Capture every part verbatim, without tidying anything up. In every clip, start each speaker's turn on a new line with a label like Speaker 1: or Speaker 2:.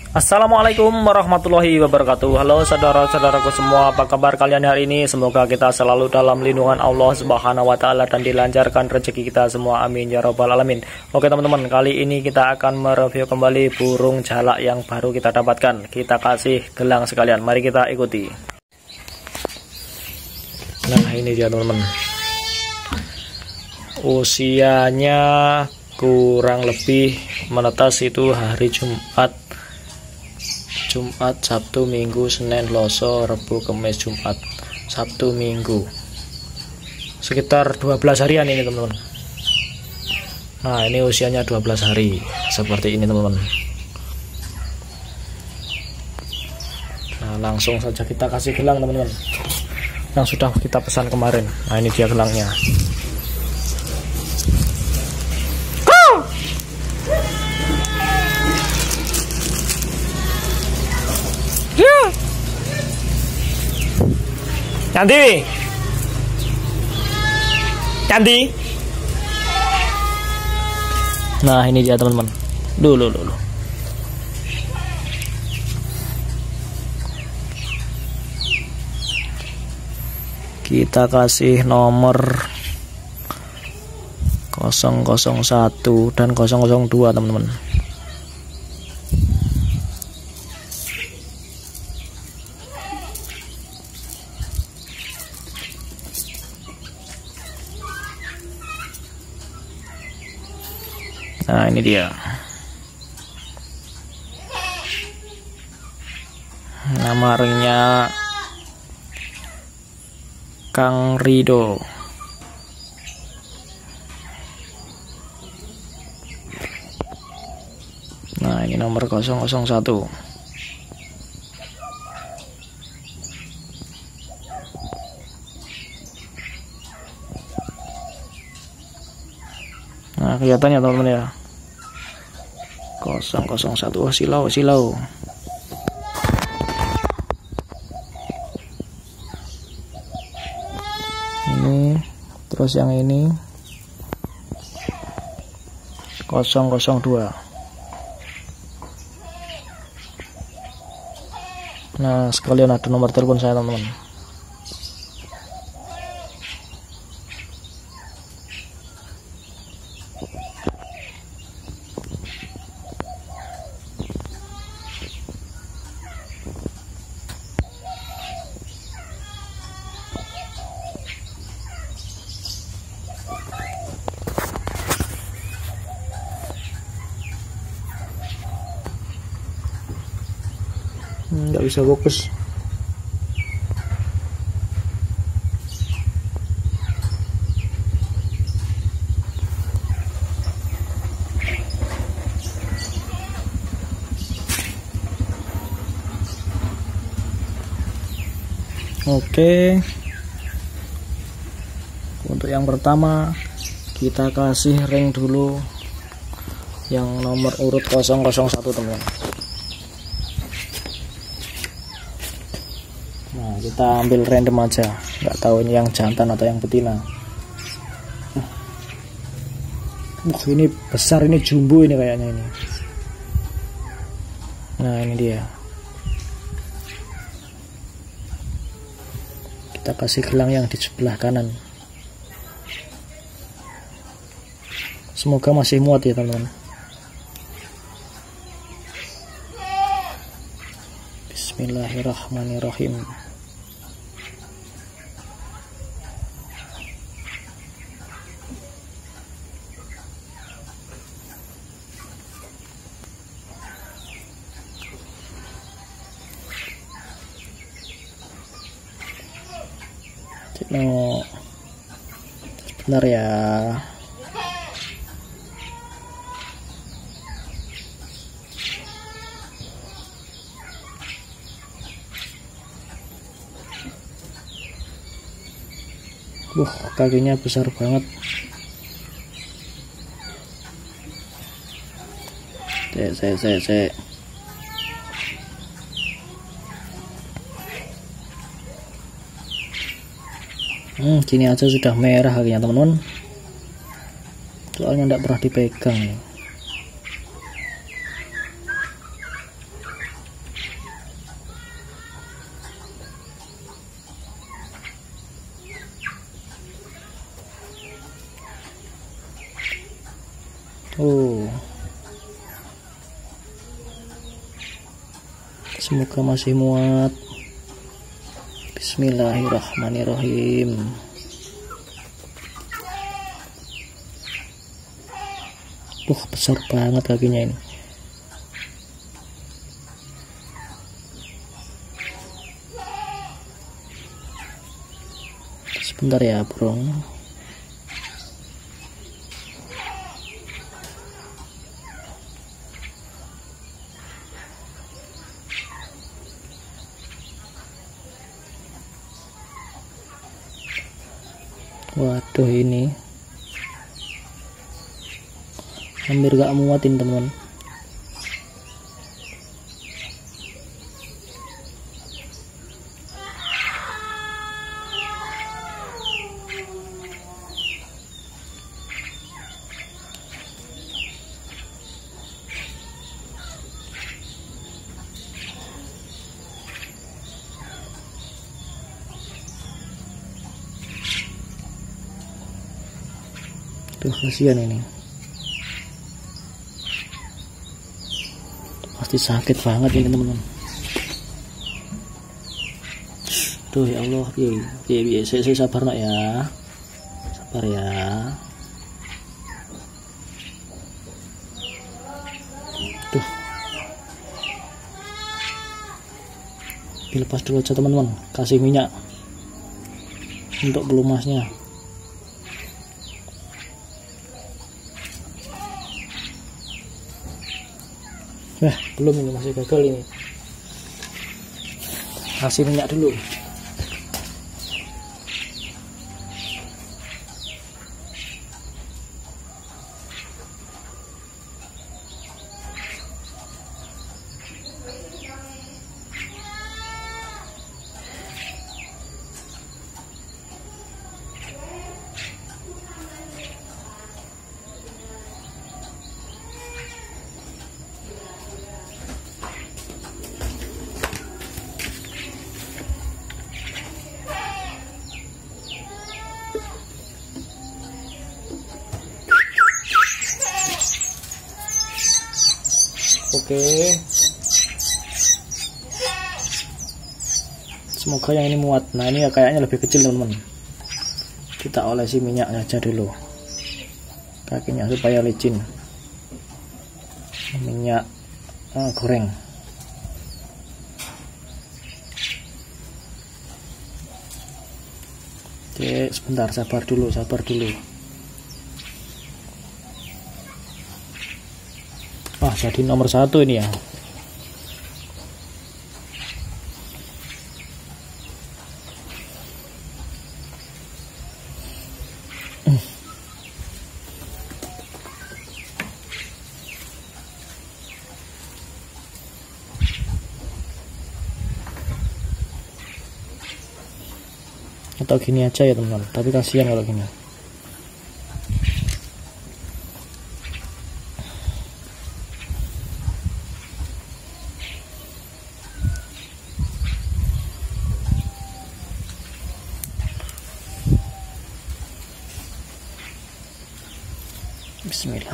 Speaker 1: Assalamualaikum warahmatullahi wabarakatuh. Halo saudara-saudaraku semua, apa kabar kalian hari ini? Semoga kita selalu dalam lindungan Allah Subhanahu wa taala dan dilancarkan rezeki kita semua, amin ya rabbal alamin. Oke teman-teman, kali ini kita akan mereview kembali burung jalak yang baru kita dapatkan. Kita kasih gelang sekalian, mari kita ikuti. Nah, ini dia teman-teman. Usianya kurang lebih menetas itu hari Jumat Jumat, Sabtu, Minggu, Senin, Selasa, Rabu, Kamis, Jumat, Sabtu, Minggu, sekitar dua belas harian ini teman-teman. Nah, ini usianya dua belas hari seperti ini teman-teman. Nah, langsung saja kita kasih gelang teman-teman yang sudah kita pesan kemarin. Nah, ini dia gelangnya. Cantik, cantik. Nah, ini dia teman-teman. Dulu, dulu. Kita kasih nomor nol nol satu dan nol nol dua teman-teman. Nah, ini dia. Nama ringnya Kang Rido. Nah, ini nomor nol nol satu. Nah, kelihatannya teman-teman ya. nol nol satu. Oh, silau, silau. Ini terus yang ini nol nol dua. Nah, sekalian ada nomor telepon saya teman-teman. Nggak bisa fokus. Oke, untuk yang pertama kita kasih ring dulu yang nomor urut nol nol satu teman. Nah, kita ambil random aja, nggak tahu ini yang jantan atau yang betina. Wah, ini besar, ini jumbo ini kayaknya ini. Nah, ini dia. Kita kasih gelang yang di sebelah kanan. Semoga masih muat ya teman-teman. Bismillahirrahmanirrahim. No, benar ya. Wah, kakinya besar banget. Cek, cek, cek, cek. Hmm, gini aja sudah merah kakinya teman-teman. Soalnya tidak pernah dipegang. Oh, semoga masih muat. Bismillahirrahmanirrahim. Wah, besar banget kakinya ini. Sebentar ya, bro. Waduh, ini hampir gak muatin teman. Tuh, kasihan ini. Pasti sakit banget ini teman-teman. Tuh ya Allah, piye piye saya, saya sabar nak ya. Sabar ya. Tuh. Dilepas dulu aja teman-teman, kasih minyak untuk pelumasnya. Wah, belum, ini masih gagal ini. Kasih minyak dulu. Oke, semoga yang ini muat. Nah, ini ya kayaknya lebih kecil teman-teman. Kita olesi minyak aja dulu kakinya supaya licin. Minyak eh, goreng. Oke, sebentar, sabar dulu, sabar dulu. Wah, jadi nomor satu ini ya. Atau gini aja ya teman-teman, tapi kasihan kalau gini. Bismillah.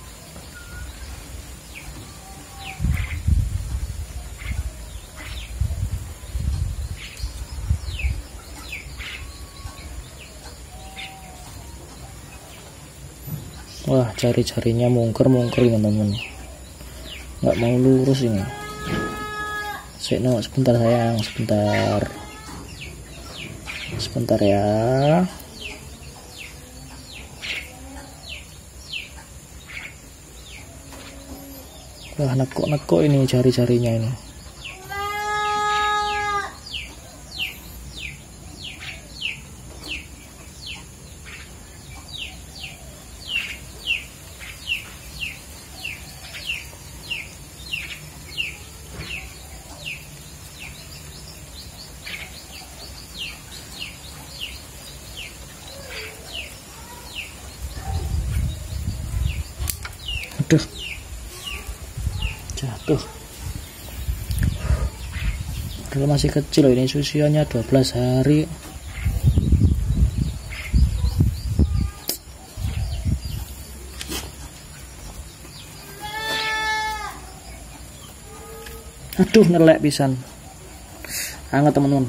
Speaker 1: Wah, jari-jarinya mungker-mungker teman-teman. Nggak mau lurus ini. Seno, sebentar sayang, sebentar. Sebentar ya. Wah, nekuk-nekuk ini jari-jarinya ini. Aduh, jatuh. Padahal masih kecil loh ini, usianya dua belas hari. Aduh, ngelek pisan. Hangat teman-teman.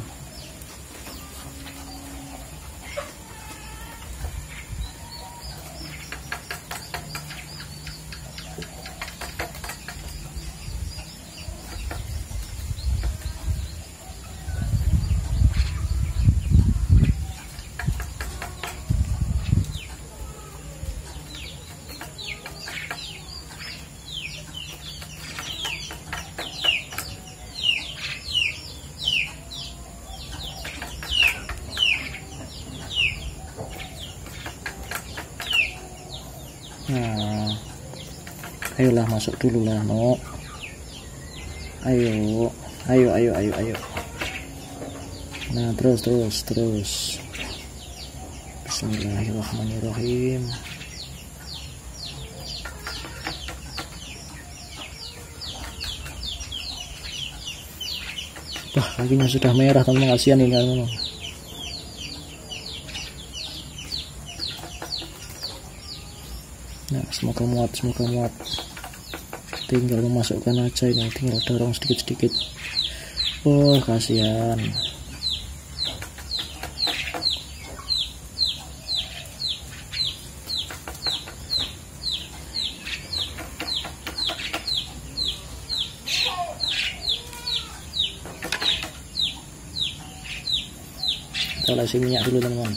Speaker 1: Nah, ayolah masuk dulu lah, no. Ayo, ayo, ayo, ayo, ayo. Nah, terus, terus, terus. Bismillahirrahmanirrahim. Wah, kakinya sudah merah, teman-teman. Kasihan ini, teman-teman. Nah, semoga muat, semoga muat. Tinggal memasukkan aja ini, tinggal dorong sedikit-sedikit. Oh, kasihan. Kita olesi minyak dulu, teman-teman.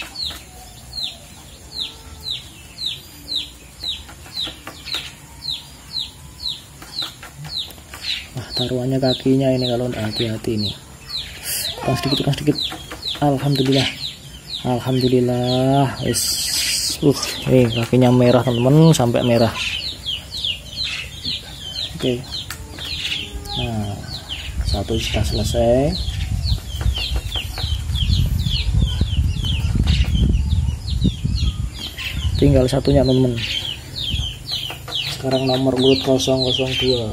Speaker 1: Taruhannya kakinya ini kalau hati-hati ini. Kurang sedikit, kurang sedikit. Alhamdulillah, alhamdulillah. Wis, uh, eh kakinya merah teman-teman, sampai merah. Oke. Nah, satu sudah selesai. Tinggal satunya teman-teman. Sekarang nomor urut nol nol dua.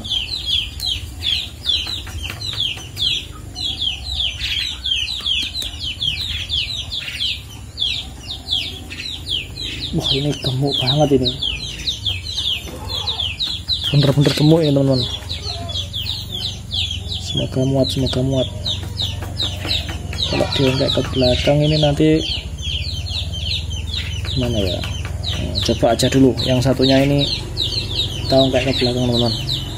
Speaker 1: Wah, ini gemuk banget ini, bener-bener gemuk ya teman-teman. Semoga muat, semoga muat. Kalau diangkat ke belakang ini nanti gimana ya? Nah, coba aja dulu yang satunya ini tahu kayak ke belakang teman-teman.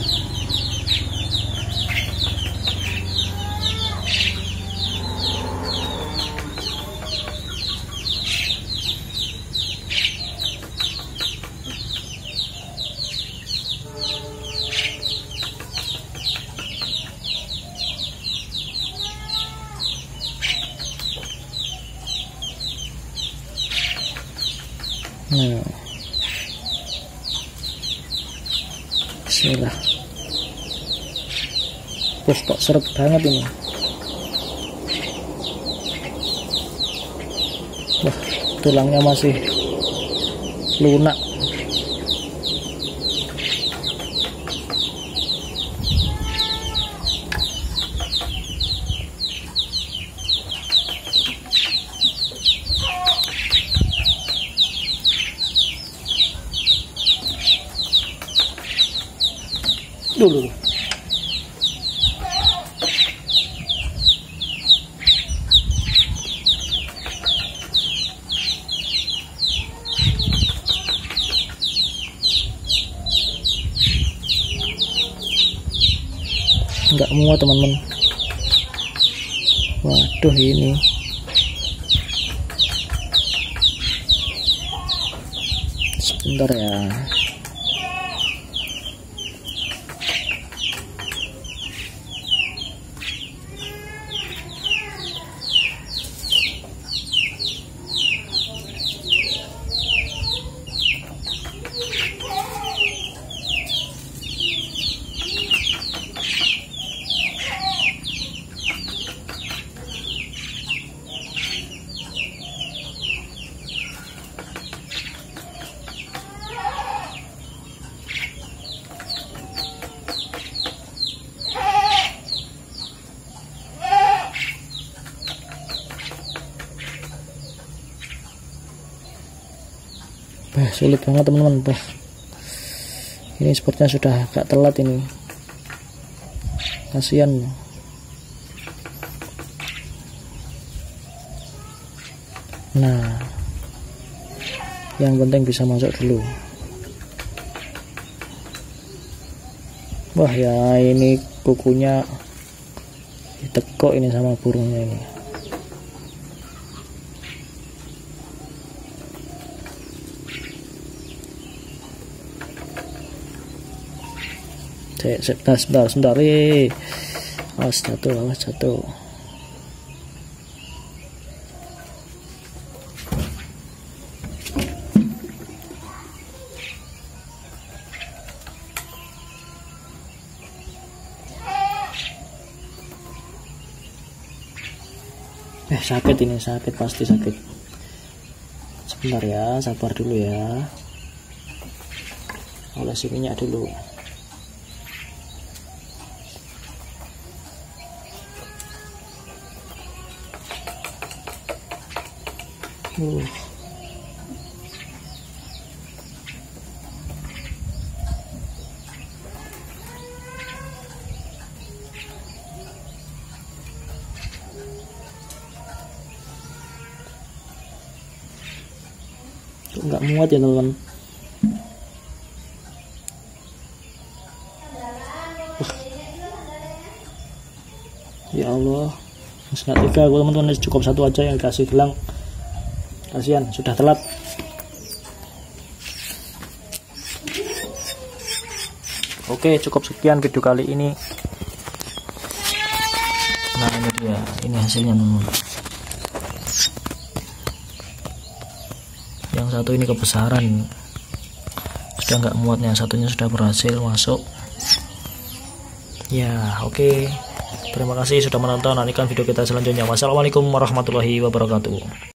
Speaker 1: Nah, bismillah. Terus kok seret banget ini. Wah, tulangnya masih lunak. Dulu nggak muat teman-teman. Waduh, ini sebentar ya. Bah, sulit banget teman-teman. Bah, ini sepertinya sudah agak telat ini. kasihan. Nah, yang penting bisa masuk dulu. Wah ya, ini kukunya ditekuk ini sama burungnya ini. Sebentar, sebentar, sebentar, eh, awas jatuh, awas jatuh. Eh sakit ini, sakit, pasti sakit. Sebentar ya, sabar dulu ya. Olesi minyak dulu. Uh. Nggak muat ya teman-teman. Uh. Ya Allah, nggak tega aku teman-teman, cukup satu aja yang kasih gelang. Kasihan, sudah telat. Oke, cukup sekian video kali ini. Nah ini dia, ini hasilnya teman-teman. Yang satu ini kebesaran, sudah nggak muatnya, satunya sudah berhasil masuk. Ya oke, terima kasih sudah menonton. Nantikan video kita selanjutnya. Wassalamualaikum warahmatullahi wabarakatuh.